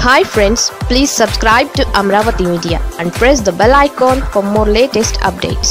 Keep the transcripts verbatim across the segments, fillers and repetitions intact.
Hi friends, please subscribe to Amaravathi Media and press the bell icon for more latest updates.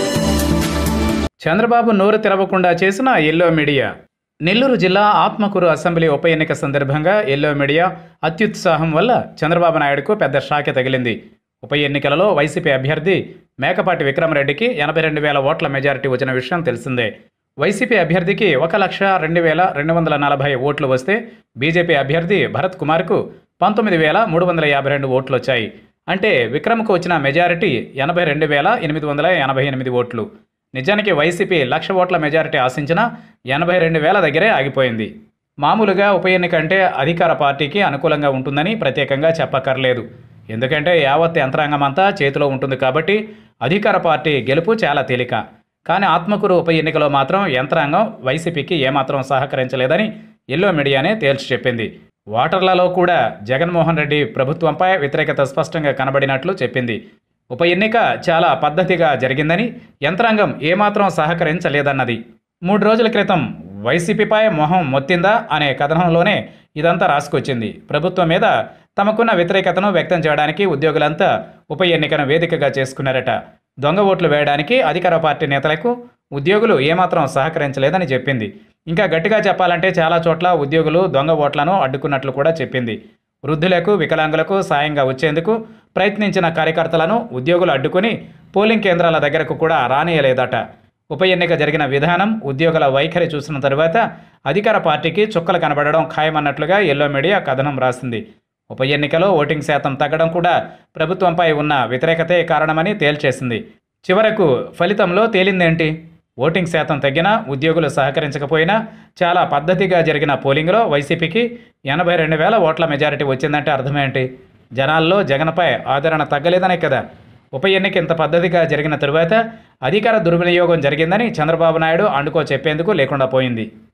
Chandrababu నోరు తెరవకుండా చేసిన yellow media. Nellore జిల్లా Atmakur assembly ఉప ఎన్నిక సందర్భంగా yellow media అత్యుత్సాహం వల్ల చంద్రబాబు నాయుడుకు పెద్ద షాకే తగిలింది. ఉప ఎన్నికలలో వైసీపీ అభ్యర్థి మేకపాటి విక్రమరెడ్డికి ఎనభై రెండు వేల ఓట్ల మెజారిటీ వచ్చిన విషయం తెలిసిందే. వైసీపీ అభ్యర్థికి ఒక లక్ష రెండు వేల రెండు వందల నలభై ఓట్లు వస్తే బీజేపీ అభ్యర్థి భరత్ కుమార్కు పంతొమ్మిది వేల మూడు వందల యాభై రెండు ఓట్లు వచ్చాయి. అంటే విక్రమ్కు వచ్చిన మెజారిటీ ఎనభై రెండు వేల ఎనిమిది వందల ఎనభై ఎనిమిది ఓట్లు. నిజానికి వైసీపీ లక్ష ఓట్ల మెజారిటీ ఆశించిన ఎనభై రెండు వేల దగ్గరే ఆగిపోయింది. మామూలుగా ఉప ఎన్నిక అంటే అధికార పార్టీకి అనుకూలంగా ఉంటుందని ప్రత్యేకంగా చెప్పక్కర్లేదు. ఎందుకంటే యావత్ యంత్రాంగం అంతా చేతిలో ఉంటుంది కాబట్టి అధికార పార్టీ గెలుపు చాలా తేలిక. కానీ ఆత్మకూరు ఉప ఎన్నికలో మాత్రం యంత్రాంగం వైసీపీకి ఏమాత్రం సహకరించలేదని ఎల్లో మీడియానే తేల్చి చెప్పింది. ఓటర్లలో కూడా జగన్మోహన్ రెడ్డి ప్రభుత్వంపై వ్యతిరేకత స్పష్టంగా కనబడినట్లు చెప్పింది. ఉప ఎన్నిక చాలా పద్ధతిగా జరిగిందని, యంత్రాంగం ఏమాత్రం సహకరించలేదన్నది. మూడు రోజుల క్రితం వైసీపీపై మొహం మొత్తిందా అనే కథనంలోనే ఇదంతా రాసుకొచ్చింది. ప్రభుత్వం మీద తమకున్న వ్యతిరేకతను వ్యక్తం చేయడానికి ఉద్యోగులంతా ఉప ఎన్నికను వేదికగా చేసుకున్నారట. దొంగ ఓట్లు వేయడానికి అధికార పార్టీ నేతలకు ఉద్యోగులు ఏమాత్రం సహకరించలేదని చెప్పింది. ఇంకా గట్టిగా చెప్పాలంటే చాలా చోట్ల ఉద్యోగులు దొంగ ఓట్లను అడ్డుకున్నట్లు కూడా చెప్పింది. వృద్ధులకు, వికలాంగులకు సాయంగా వచ్చేందుకు ప్రయత్నించిన కార్యకర్తలను ఉద్యోగులు అడ్డుకుని పోలింగ్ కేంద్రాల దగ్గరకు కూడా రానియలేదట. ఉప ఎన్నిక జరిగిన విధానం, ఉద్యోగుల వైఖరి చూసిన తరువాత అధికార పార్టీకి చుక్కలు కనబడడం ఖాయమన్నట్లుగా ఎల్లో మీడియా కథనం రాసింది. ఉప ఎన్నికలో ఓటింగ్ శాతం తగ్గడం కూడా ప్రభుత్వంపై ఉన్న వ్యతిరేకతే కారణమని తేల్చేసింది. చివరకు ఫలితంలో తేలిందేంటి? ఓటింగ్ శాతం తగ్గినా, ఉద్యోగులు సహకరించకపోయినా చాలా పద్ధతిగా జరిగిన పోలింగ్లో వైసీపీకి ఎనభై రెండు వేల ఓట్ల మెజారిటీ వచ్చిందంటే అర్థమేంటి? జనాల్లో జగన్పై ఆదరణ తగ్గలేదనే కదా. ఉప ఎన్నిక ఇంత పద్ధతిగా జరిగిన తరువాత అధికార దుర్వినియోగం జరిగిందని చంద్రబాబు నాయుడు అండుకో చెప్పేందుకు లేకుండా పోయింది.